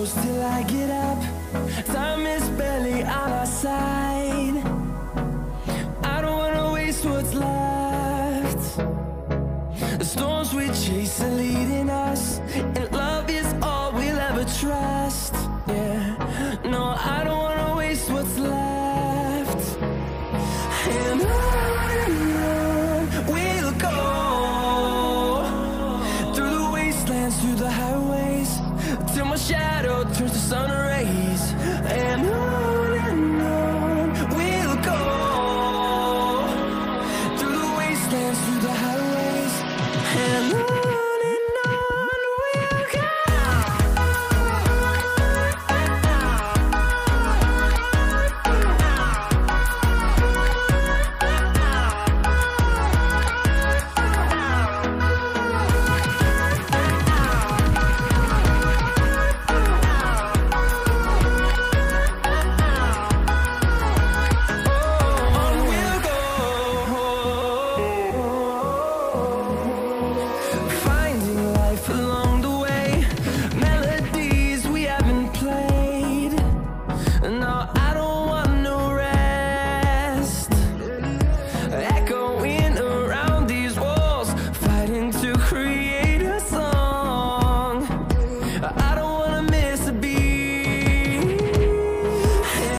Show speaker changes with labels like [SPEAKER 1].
[SPEAKER 1] close till I get up. Time is barely on our side. I don't wanna waste what's left. The storms we chase are leading us, and